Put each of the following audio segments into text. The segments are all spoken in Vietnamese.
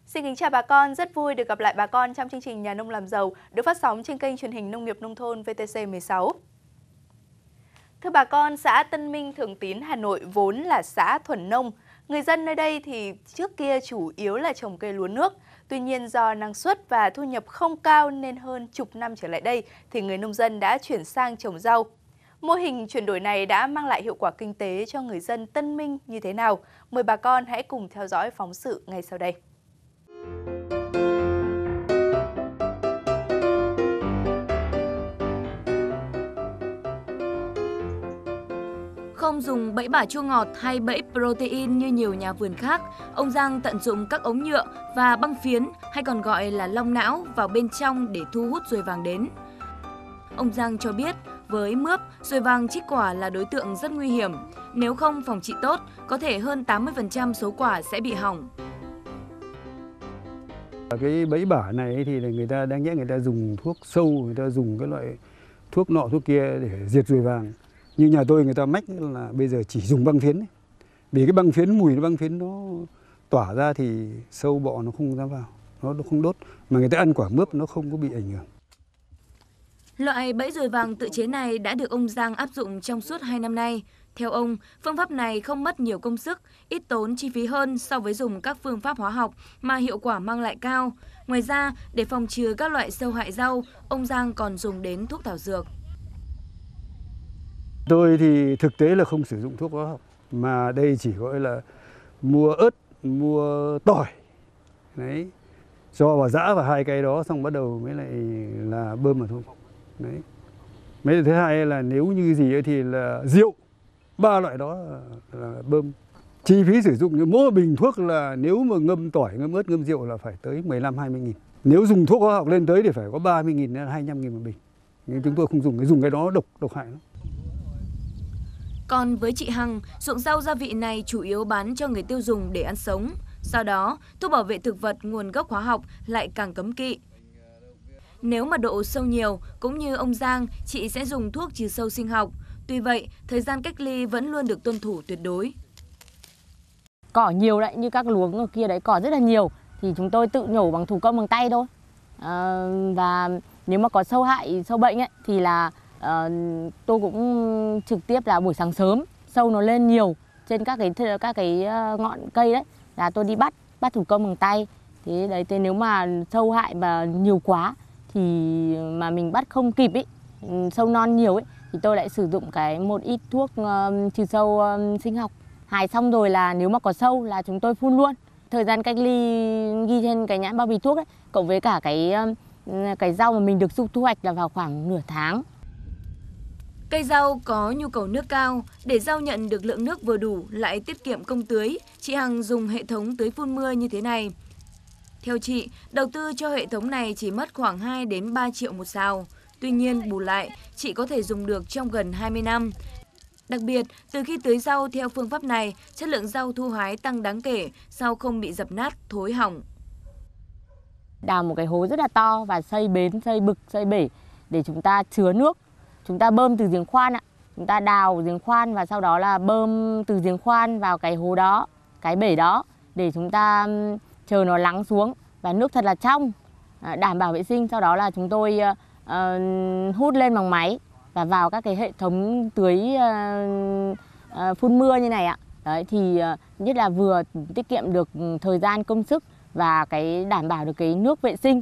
Xin kính chào bà con, rất vui được gặp lại bà con trong chương trình Nhà nông làm giàu được phát sóng trên kênh truyền hình Nông nghiệp Nông thôn VTC 16. Thưa bà con, xã Tân Minh, Thường Tín, Hà Nội vốn là xã thuần nông. Người dân nơi đây thì trước kia chủ yếu là trồng cây lúa nước. Tuy nhiên do năng suất và thu nhập không cao nên hơn chục năm trở lại đây thì người nông dân đã chuyển sang trồng rau. Mô hình chuyển đổi này đã mang lại hiệu quả kinh tế cho người dân Tân Minh như thế nào? Mời bà con hãy cùng theo dõi phóng sự ngay sau đây. Không dùng bẫy bả chua ngọt hay bẫy protein như nhiều nhà vườn khác, ông Giang tận dụng các ống nhựa và băng phiến hay còn gọi là long não vào bên trong để thu hút ruồi vàng đến. Ông Giang cho biết với mướp, ruồi vàng trích quả là đối tượng rất nguy hiểm. Nếu không phòng trị tốt, có thể hơn 80% số quả sẽ bị hỏng. Cái bẫy bả này thì người ta đáng nhẽ người ta dùng thuốc sâu, người ta dùng cái loại thuốc nọ thuốc kia để diệt ruồi vàng. Như nhà tôi người ta mách là bây giờ chỉ dùng băng phiến ấy. Vì cái băng phiến, mùi băng phiến nó tỏa ra thì sâu bọ nó không dám vào, nó không đốt. Mà người ta ăn quả mướp nó không có bị ảnh hưởng. Loại bẫy ruồi vàng tự chế này đã được ông Giang áp dụng trong suốt 2 năm nay. Theo ông, phương pháp này không mất nhiều công sức, ít tốn chi phí hơn so với dùng các phương pháp hóa học mà hiệu quả mang lại cao. Ngoài ra, để phòng trừ các loại sâu hại rau, ông Giang còn dùng đến thuốc thảo dược. Tôi thì thực tế là không sử dụng thuốc hóa học, mà đây chỉ gọi là mua ớt, mua tỏi, đấy, cho vào giã vào hai cái đó xong bắt đầu mới lại là bơm vào thôi. Đấy. Mấy thứ hai là nếu như gì thì là rượu, 3 loại đó là bơm. Chi phí sử dụng như mỗi bình thuốc là nếu mà ngâm tỏi, ngâm ớt, ngâm rượu là phải tới 15-20 nghìn. Nếu dùng thuốc hóa học lên tới thì phải có 30 nghìn đến 25 nghìn một bình. Nhưng chúng tôi không dùng cái đó độc hại lắm. Còn với chị Hằng, ruộng rau gia vị này chủ yếu bán cho người tiêu dùng để ăn sống. Do đó, thuốc bảo vệ thực vật nguồn gốc hóa học lại càng cấm kỵ. Nếu mà độ sâu nhiều, cũng như ông Giang, chị sẽ dùng thuốc trừ sâu sinh học. Tuy vậy, thời gian cách ly vẫn luôn được tuân thủ tuyệt đối. Cỏ nhiều đấy, như các luống ở kia đấy, cỏ rất là nhiều. Thì chúng tôi tự nhổ bằng thủ công bằng tay thôi. Và nếu mà có sâu hại, sâu bệnh ấy, thì là tôi cũng trực tiếp là buổi sáng sớm, sâu nó lên nhiều trên các cái ngọn cây đấy, là tôi đi bắt thủ công bằng tay. Thế đấy, thế nếu mà sâu hại mà nhiều quá thì mà mình bắt không kịp ấy, sâu non nhiều ấy, thì tôi lại sử dụng một ít thuốc trừ sâu sinh học. Hái xong rồi là nếu mà có sâu là chúng tôi phun luôn. Thời gian cách ly ghi trên cái nhãn bao bì thuốc ấy, cộng với cả cái rau mà mình được thu hoạch là vào khoảng nửa tháng. Cây rau có nhu cầu nước cao, để rau nhận được lượng nước vừa đủ lại tiết kiệm công tưới, chị Hằng dùng hệ thống tưới phun mưa như thế này. Theo chị, đầu tư cho hệ thống này chỉ mất khoảng 2 đến 3 triệu một sào. Tuy nhiên, bù lại, chị có thể dùng được trong gần 20 năm. Đặc biệt, từ khi tưới rau theo phương pháp này, chất lượng rau thu hái tăng đáng kể, rau không bị dập nát, thối hỏng. Đào một cái hố rất là to và xây bến, xây bực, xây bể để chúng ta chứa nước. Chúng ta bơm từ giếng khoan ạ. Chúng ta đào giếng khoan và sau đó là bơm từ giếng khoan vào cái hố đó, cái bể đó để chúng ta chờ nó lắng xuống và nước thật là trong, đảm bảo vệ sinh. Sau đó là chúng tôi hút lên bằng máy và vào các cái hệ thống tưới phun mưa như này ạ. Đấy, thì nhất là vừa tiết kiệm được thời gian công sức và cái đảm bảo được cái nước vệ sinh.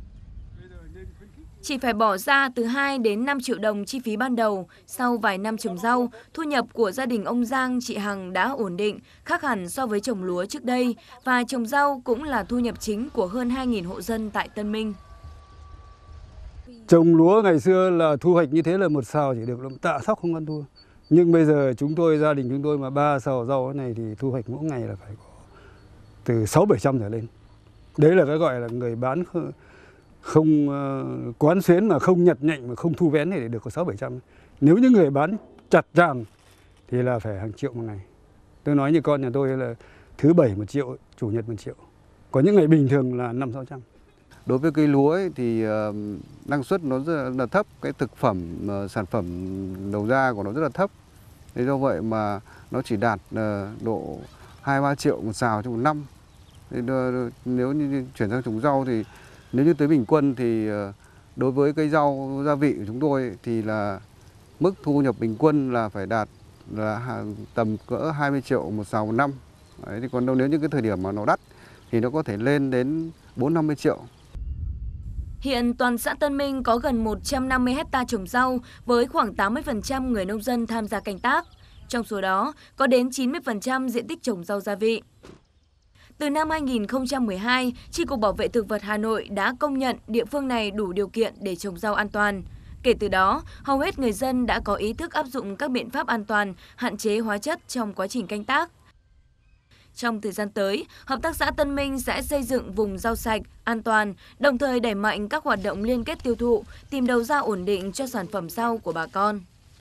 Chỉ phải bỏ ra từ 2 đến 5 triệu đồng chi phí ban đầu. Sau vài năm trồng rau, thu nhập của gia đình ông Giang, chị Hằng đã ổn định, khác hẳn so với trồng lúa trước đây. Và trồng rau cũng là thu nhập chính của hơn 2.000 hộ dân tại Tân Minh. Trồng lúa ngày xưa là thu hoạch như thế là một sào chỉ được tạ thóc không ăn thua. Nhưng bây giờ gia đình chúng tôi mà 3 sào rau này thì thu hoạch mỗi ngày là phải có từ 600-700 trở lên. Đấy là cái gọi là người bán không quán xuyến mà không nhặt nhạnh mà không thu vén thì được có 600-700. Nếu những người bán chặt tràn thì là phải hàng triệu một ngày. Tôi nói như con nhà tôi là thứ Bảy 1 triệu, Chủ nhật 1 triệu. Có những ngày bình thường là 500-600. Đối với cây lúa ấy, thì năng suất nó rất là thấp, cái thực phẩm, sản phẩm đầu ra của nó rất là thấp. Thế do vậy mà nó chỉ đạt độ 2-3 triệu một sào trong một năm. Nếu như chuyển sang trồng rau thì nếu như tới bình quân thì đối với cây rau gia vị của chúng tôi thì là mức thu nhập bình quân là phải đạt là tầm cỡ 20 triệu một sào một năm. Đấy, thì còn nếu như cái thời điểm mà nó đắt thì nó có thể lên đến 4-50 triệu. Hiện toàn xã Tân Minh có gần 150 hectare trồng rau với khoảng 80% người nông dân tham gia canh tác. Trong số đó có đến 90% diện tích trồng rau gia vị. Từ năm 2012, Chi cục Bảo vệ Thực vật Hà Nội đã công nhận địa phương này đủ điều kiện để trồng rau an toàn. Kể từ đó, hầu hết người dân đã có ý thức áp dụng các biện pháp an toàn, hạn chế hóa chất trong quá trình canh tác. Trong thời gian tới, Hợp tác xã Tân Minh sẽ xây dựng vùng rau sạch, an toàn, đồng thời đẩy mạnh các hoạt động liên kết tiêu thụ, tìm đầu ra ổn định cho sản phẩm rau của bà con.